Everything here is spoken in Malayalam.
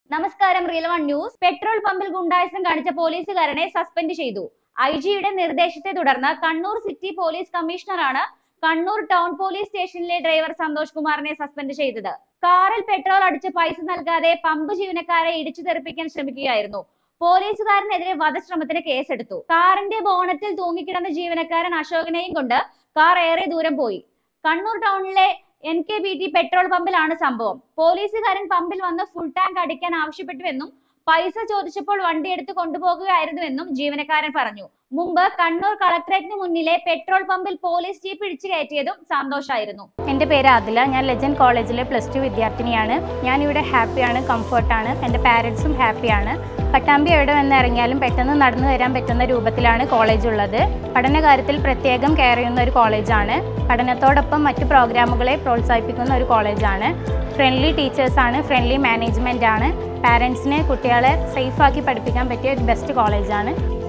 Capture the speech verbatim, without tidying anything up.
നമസ്കാരം, റിയൽ വൺ ന്യൂസ്. പെട്രോൾ പമ്പിൽ ഗുണ്ടായിസം കാണിച്ച പോലീസുകാരനെ സസ്പെൻഡ് ചെയ്തു. ഐ ജിയുടെ നിർദ്ദേശത്തെ തുടർന്ന് കണ്ണൂർ സിറ്റി പോലീസ് കമ്മീഷണറാണ് കണ്ണൂർ ടൗൺ പോലീസ് സ്റ്റേഷനിലെ ഡ്രൈവർ സന്തോഷ് കുമാറിനെ സസ്പെൻഡ് ചെയ്തത്. കാറിൽ പെട്രോൾ അടിച്ച് പൈസ നൽകാതെ പമ്പ് ജീവനക്കാരെ ഇടിച്ചു തെറിപ്പിക്കാൻ ശ്രമിക്കുകയായിരുന്നു. പോലീസുകാരനെതിരെ വധശ്രമത്തിന് കേസെടുത്തു. കാറിന്റെ ബോണറ്റിൽ തൂങ്ങിക്കിടന്ന ജീവനക്കാരൻ അശോകനെയും കൊണ്ട് കാർ ഏറെ ദൂരം പോയി. കണ്ണൂർ ടൗണിലെ N K B T petrol പമ്പിലാണ് സംഭവം. പോലീസുകാരൻ പമ്പിൽ വന്ന് ഫുൾ ടാങ്ക് അടിക്കാൻ ആവശ്യപ്പെട്ടുവെന്നും പൈസ ചോദിച്ചപ്പോൾ വണ്ടി എടുത്ത് കൊണ്ടുപോകുകയായിരുന്നുവെന്നും ജീവനക്കാരൻ പറഞ്ഞു. മുമ്പ് കണ്ണൂർ കളക്ടറേറ്റിന് മുന്നിലെ പെട്രോൾ പമ്പിൽ പോലീസ് ജീപ്പ് ഇടിച്ചു കയറ്റിയതും സന്തോഷായിരുന്നു. എൻ്റെ പേര് ആദില. ഞാൻ ലെജൻഡ് കോളേജിലെ പ്ലസ് ടു വിദ്യാർത്ഥിനിയാണ്. ഞാനിവിടെ ഹാപ്പിയാണ്, കംഫർട്ടാണ്. എൻ്റെ പാരൻസും ഹാപ്പിയാണ്. പട്ടാമ്പി എവിടെ വന്ന് ഇറങ്ങിയാലും പെട്ടെന്ന് നടന്നു വരാൻ പറ്റുന്ന രൂപത്തിലാണ് കോളേജ് ഉള്ളത്. പഠനകാര്യത്തിൽ പ്രത്യേകം കെയർ ചെയ്യുന്ന ഒരു കോളേജാണ്. പഠനത്തോടൊപ്പം മറ്റു പ്രോഗ്രാമുകളെ പ്രോത്സാഹിപ്പിക്കുന്ന ഒരു കോളേജാണ്. ഫ്രണ്ട്ലി ടീച്ചേഴ്സാണ്, ഫ്രണ്ട്ലി മാനേജ്മെൻ്റ് ആണ്. പാരൻസിനെ കുട്ടികളെ സേഫാക്കി പഠിപ്പിക്കാൻ പറ്റിയ ഒരു ബെസ്റ്റ് കോളേജാണ്.